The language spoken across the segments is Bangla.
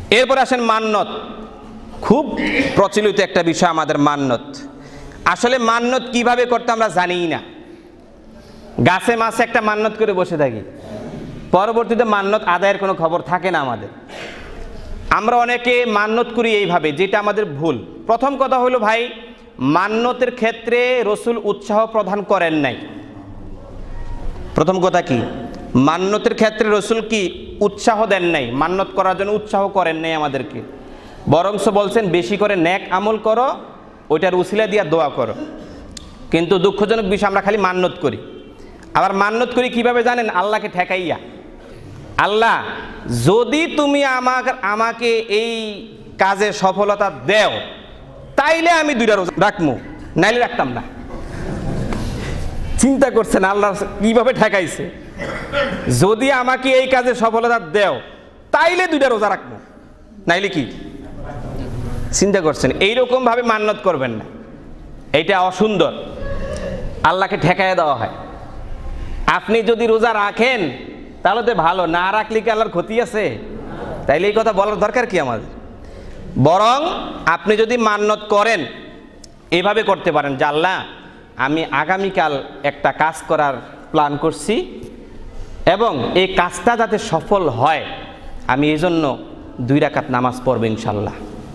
এরপর আসেন মান্নত। খুব প্রচলিত একটা বিষয় আমাদের মান্নত। আসলে মান্নত কিভাবে করতে আমরা জানিই না। গাছে মাছে একটা মান্নত করে বসে থাকি, পরবর্তীতে মান্নত আদায়ের কোনো খবর থাকে না আমাদের। আমরা অনেকে মান্নত করি এইভাবে, যেটা আমাদের ভুল। প্রথম কথা হলো ভাই, মান্নতের ক্ষেত্রে রসুল উৎসাহ প্রদান করেন নাই। প্রথম কথা কি, মান্নতের ক্ষেত্রে রসুল কি উৎসাহ দেন নাই, মান্নত করার জন্য উৎসাহ করেন নাই আমাদেরকে। বরংস বলছেন বেশি করে নেক আমল করো, ওইটার উসিলা দিয়া দোয়া করো। কিন্তু দুঃখজনক বিষয়, আমরা খালি মান্নত করি। আবার মান্নত করি কিভাবে জানেন? আল্লাহকে ঠেকাইয়া, আল্লাহ যদি তুমি আমাকে এই কাজে সফলতা দেও তাইলে আমি 2টা রোজা রাখবো, নাইলে রাখতাম না। চিন্তা করছেন আল্লাহ কিভাবে ঠেকাইছে? যদি আমাকে এই কাজে সফলতা দেও তাইলে 2টা রোজা রাখবো, নাইলে কি? চিন্তা করছেন? এইরকম ভাবে মান্নত করবেন না, এইটা অসুন্দর। আল্লাহকে ঠেকাইয়া দেওয়া হয়। আপনি যদি রোজা রাখেন তাহলে তো ভালো, না রাখলে কি আল্লাহর ক্ষতি আছে? তাইলে এই কথা বলার দরকার কি আমাদের? বরং আপনি যদি মান্নত করেন, এভাবে করতে পারেন যে আল্লাহ আমি আগামীকাল একটা কাজ করার প্ল্যান করছি এবং এই কাজটা যাতে সফল হয় আমি এই জন্য 2 রাকাত নামাজ পড়ব ইনশাল্লাহ।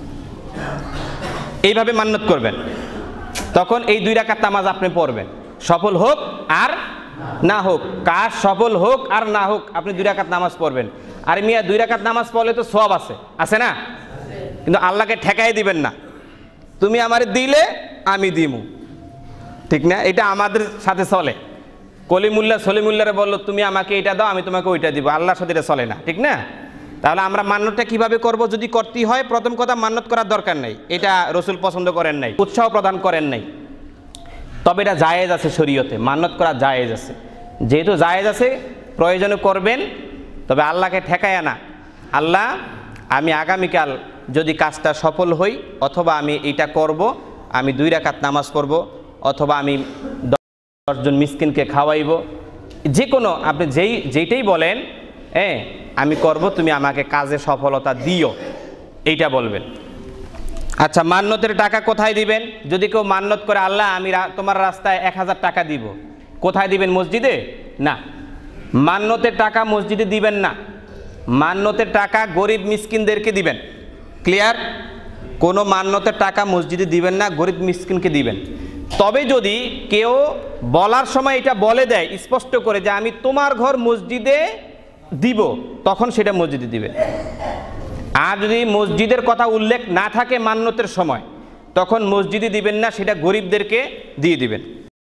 এইভাবে মান্নত করবেন, তখন এই 2 রাকাত নামাজ আপনি পড়বেন। সফল হোক আর না হোক, কাজ সফল হোক আর না হোক, আপনি 2 রাকাত নামাজ পড়বেন। আর মিয়া 2 রাকাত নামাজ পড়লে তো সওয়াব আছে, আছে না? কিন্তু আল্লাহকে ঠেকাই দিবেন না, তুমি আমারে দিলে আমি দিমু, ঠিক না? এটা আমাদের সাথে চলে। কলিমুল্লাহ সলিমুল্লাহরে বললো তুমি আমাকে এটা দাও, আমি তোমাকে ওইটা দিব, আল্লাহর সাথে এটা চলে না, ঠিক না? তাহলে আমরা মান্যতটা কিভাবে করব? যদি করতেই হয়, প্রথম কথা মান্যত করার দরকার নেই, এটা রসুল পছন্দ করেন নাই, উৎসাহ প্রদান করেন নাই। তবে এটা জায়েজ আছে শরীয়তে, মান্যত করা জায়েজ আছে। যেহেতু জায়েজ আছে, প্রয়োজনে করবেন, তবে আল্লাহকে ঠেকায় না। আল্লাহ আমি আগামীকাল যদি কাজটা সফল হই, অথবা আমি এটা করব, আমি 2 রাকাত নামাজ পড়ব, অথবা আমি 10 জন মিসকিনকে খাওয়াইব, যে কোনো আপনি যেইটাই বলেন, আমি করব, তুমি আমাকে কাজে সফলতা দিও, এইটা বলবেন। আচ্ছা, মান্যতের টাকা কোথায় দিবেন? যদি কেউ মান্যত করে আল্লাহ আমি তোমার রাস্তায় 1000 টাকা দিব, কোথায় দিবেন? মসজিদে? না, মান্যতের টাকা মসজিদে দিবেন না, মান্যতের টাকা গরিব মিসকিনদেরকে দিবেন। ক্লিয়ার? কোনো মান্যতের টাকা মসজিদে দিবেন না, গরিব মিসকিনকে দিবেন। তবে যদি কেউ বলার সময় এটা বলে দেয় স্পষ্ট করে যে আমি তোমার ঘর মসজিদে দিব, তখন সেটা মসজিদে দিবেন। আর যদি মসজিদের কথা উল্লেখ না থাকে মান্যতের সময়, তখন মসজিদে দিবেন না, সেটা গরিবদেরকে দিয়ে দিবেন।